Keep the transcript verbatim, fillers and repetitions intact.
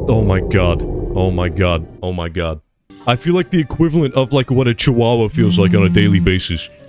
Oh my god. Oh my god. Oh my god. I feel like the equivalent of like what a chihuahua feels like on a daily basis.